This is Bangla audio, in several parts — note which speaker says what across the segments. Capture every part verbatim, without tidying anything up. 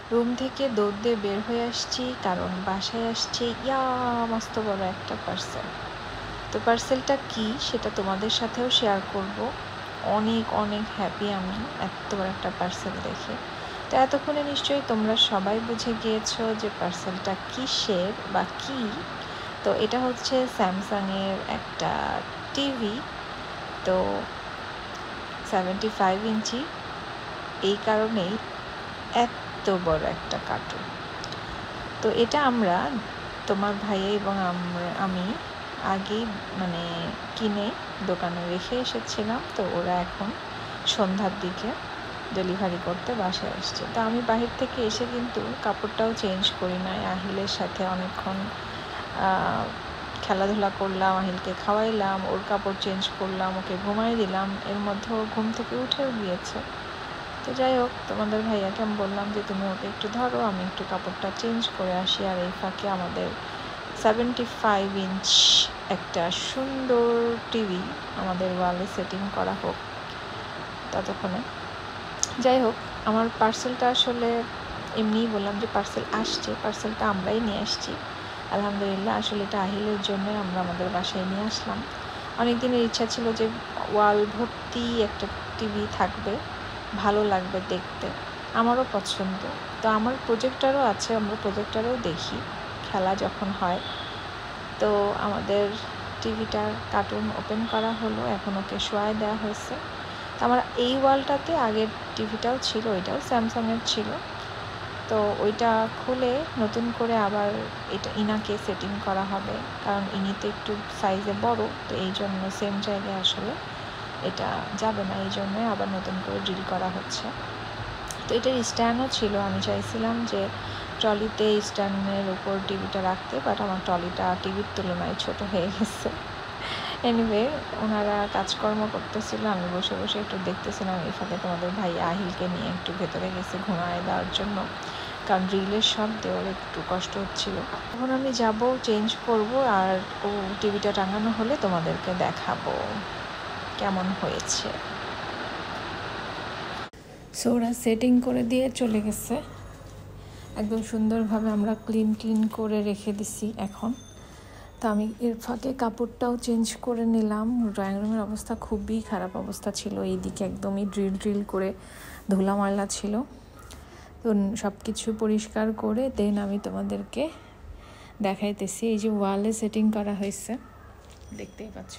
Speaker 1: রুম থেকে দৌড় দিয়ে বের হয়ে আসছি, কারণ বাসায় আসছি ইয়া মস্ত বড় একটা পার্সেল। তো পার্সেলটা কি সেটা তোমাদের সাথেও শেয়ার করব। অনেক অনেক হ্যাপি আমি এত বড় একটা পার্সেল দেখে। তো এতক্ষণে নিশ্চয়ই তোমরা সবাই বুঝে গিয়েছো যে পার্সেলটা কিসের বা কি। তো এটা হচ্ছে স্যামসাংয়ের একটা টিভি। তো সেভেন্টি ফাইভ ইঞ্চি, এই কারণেই এত বড় একটা কার্টুন। তো এটা আমরা তোমার ভাইয়া এবং আমরা আমি আগেই মানে কিনে দোকানে রেখে এসেছিলাম। তো ওরা এখন সন্ধ্যার দিকে ডেলিভারি করতে বাসায় আসছে। তো আমি বাহির থেকে এসে কিন্তু কাপড়টাও চেঞ্জ করি নাই। আহিলের সাথে অনেকক্ষণ খেলাধুলা করলাম, আহিলকে খাওয়াইলাম, ওর কাপড় চেঞ্জ করলাম, ওকে ঘুমাই দিলাম। এর মধ্যে ও ঘুম থেকে উঠেও গিয়েছে। তো যাই হোক, তোমাদের ভাইয়াকে আমি বললাম যে তুমি ওকে একটু ধরো, আমি একটু কাপড়টা চেঞ্জ করে আসি। আর এই ফাঁকে আমাদের সেভেন্টি ফাইভ ইঞ্চ একটা সুন্দর টিভি আমাদের ওয়ালে সেটিং করা হোক ততক্ষণে। যাই হোক, আমার পার্সেলটা আসলে এমনিই বললাম যে পার্সেল আসছে, পার্সেলটা আমরাই নিয়ে আসছি আলহামদুলিল্লাহ। আসলে এটা আহিলের জন্য আমরা আমাদের বাসায় নিয়ে আসলাম। অনেক দিনের ইচ্ছা ছিল যে ওয়াল ভর্তি একটা টিভি থাকবে, ভালো লাগবে দেখতে, আমারও পছন্দ। তো আমার প্রজেক্টরও আছে, আমরা প্রজেক্টরেও দেখি খেলা যখন হয়। তো আমাদের টিভিটার কার্টুন ওপেন করা হলো, এখন ওকে শোয়ায় দেওয়া হয়েছে। আমার এই ওয়ালটাতে আগের টিভিটাও ছিল, ওইটাও স্যামসাংয়ের ছিল। তো ওইটা খুলে নতুন করে আবার এটা ইনাকে সেটিং করা হবে, কারণ ইনি তো একটু সাইজে বড়। তো এই জন্য সেম জায়গায় আসলে এটা যাবে না, এই জন্যই আবার নতুন করে ড্রিল করা হচ্ছে। তো এটার স্ট্যান্ডও ছিল, আমি চাইছিলাম যে ট্রলিতে স্ট্যান্ডের উপর টিভিটা রাখতে, বাট আমার ট্রলিটা টিভির তুলনায় ছোট হয়ে গেছে। এনিওয়ে, ওনারা কাজকর্ম করতেছিল, আমি বসে বসে একটু দেখতেছিলাম। এই ফাঁকে তোমাদের ভাই আহিলকে নিয়ে একটু ভেতরে গেছে ঘুমায় দেওয়ার জন্য, কারণ ড্রিলের শব্দে ওর একটু কষ্ট হচ্ছিল। এখন আমি যাব, চেঞ্জ করব, আর ও টিভিটা টাঙানো হলে তোমাদেরকে দেখাবো কেমন হয়েছে। সো ওরা সেটিং করে দিয়ে চলে গেছে একদম সুন্দরভাবে, আমরা ক্লিন ক্লিন করে রেখে দিছি এখন। তো আমি এর ফাঁকে কাপড়টাও চেঞ্জ করে নিলাম। ড্রয়িং রুমের অবস্থা খুবই খারাপ অবস্থা ছিল, এইদিকে একদমই ড্রিল ড্রিল করে ধুলা ময়লা ছিল। তো সব কিছু পরিষ্কার করে দেন আমি তোমাদেরকে দেখাইতেছি। এই যে ওয়ালে সেটিং করা হয়েছে, দেখতেই পাচ্ছ।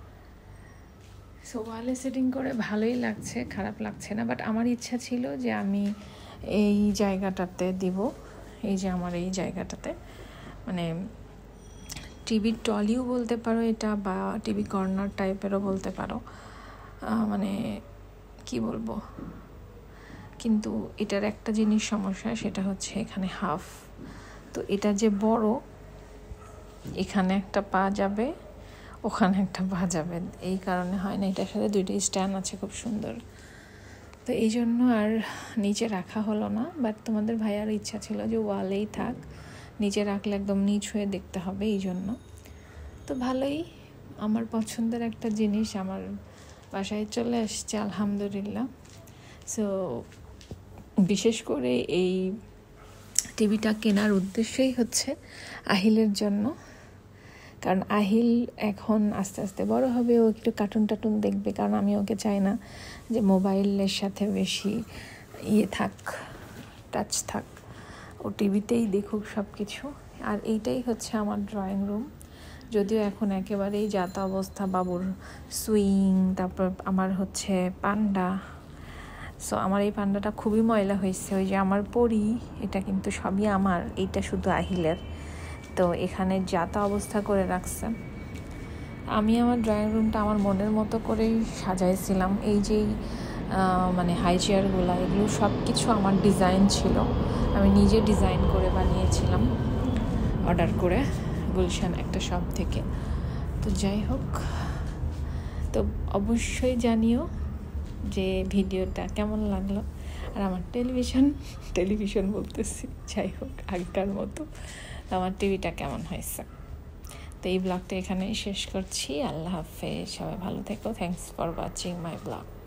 Speaker 1: সো ওয়ালে সেটিং করে ভালোই লাগছে, খারাপ লাগছে না। বাট আমার ইচ্ছা ছিল যে আমি এই জায়গাটাতে দিব, এই যে আমার এই জায়গাটাতে, মানে টিভির টলিও বলতে পারো এটা, বা টিভি কর্নার টাইপেরও বলতে পারো, মানে কি বলবো। কিন্তু এটার একটা জিনিস সমস্যা, সেটা হচ্ছে এখানে হাফ। তো এটা যে বড়, এখানে একটা পা যাবে, ওখানে একটা পা যাবে, এই কারণে হয় না। এটার সাথে দুইটা স্ট্যান্ড আছে খুব সুন্দর। তো এই জন্য আর নিচে রাখা হলো না। বাট তোমাদের ভাইয়ার ইচ্ছা ছিল যে ওয়ালেই থাক, নিচে রাখলে একদম নিচ হয়ে দেখতে হবে, এই জন্য। তো ভালোই, আমার পছন্দের একটা জিনিস আমার বাসায় চলে আসছে আলহামদুলিল্লাহ। সো বিশেষ করে এই টিভিটা কেনার উদ্দেশ্যই হচ্ছে আহিলের জন্য, কারণ আহিল এখন আস্তে আস্তে বড় হবে, ও একটু কার্টুন টাটুন দেখবে। কারণ আমি ওকে চাই না যে মোবাইলের সাথে বেশি ইয়ে থাক, টাচ থাক, ও টিভিতেই দেখুক সব কিছু। আর এইটাই হচ্ছে আমার ড্রয়িং রুম। যদিও এখন একেবারেই যাতা অবস্থা, বাবুর সুইং, তারপর আমার হচ্ছে পান্ডা। সো আমার এই পান্ডাটা খুবই ময়লা হয়েছে, ওই যে আমার পরি, এটা কিন্তু সবই আমার, এইটা শুধু আহিলের। তো এখানে যাতা অবস্থা করে রাখছে। আমি আমার ড্রয়িং রুমটা আমার মনের মতো করেই সাজাইছিলাম। এই যেই মানে হাই চেয়ারগুলো, এগুলো সব কিছু আমার ডিজাইন ছিল, আমি নিজে ডিজাইন করে বানিয়েছিলাম অর্ডার করে গুলশান একটা শপ থেকে। তো যাই হোক, তো অবশ্যই জানিও যে ভিডিওটা কেমন লাগলো। আর আমার টেলিভিশন টেলিভিশন বলতেছি যাই হোক আগেকার মতো আমার টিভিটা কেমন হয়েছে। তো এই ব্লগটা এখানেই শেষ করছি। আল্লাহ হাফেজ, সবাই ভালো থেকো। Thanks for watching my blog.